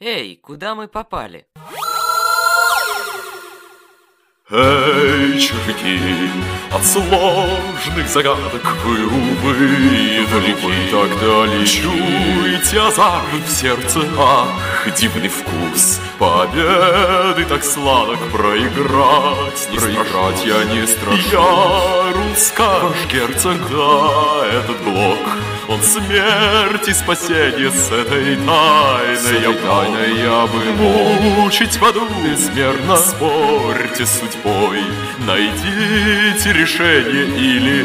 Эй, куда мы попали? Эй, червяки, от сложных загадок вы, увы, далеки, так далеки. Чуете азарт в сердце, ах, дивный вкус победы, так сладок проиграть, я не страшусь. Я русская, ваш герцог, да, этот блок, он смерть и спасение с этой тайной я бы мучить воду безмерно. Спорьте с судьбой, найдите решение или...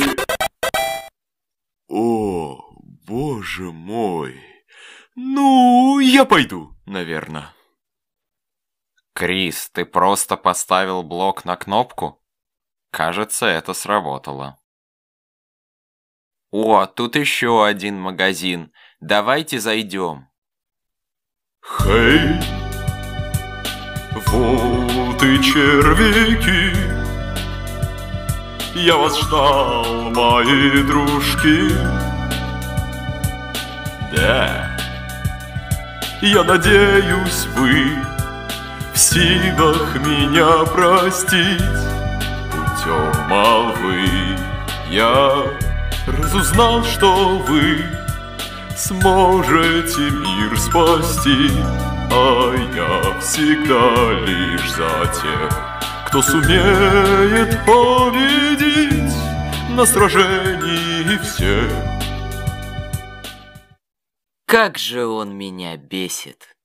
О, боже мой! Ну, я пойду, наверное. Крис, ты просто поставил блок на кнопку? Кажется, это сработало. О, тут еще один магазин. Давайте зайдем. Хей, вот и червяки. Я вас ждал, мои дружки. Да, я надеюсь, вы в силах меня простить. Путем молвы я разузнал, что вы сможете мир спасти, а я всегда лишь за тех, кто сумеет победить на сражении всех. Как же он меня бесит!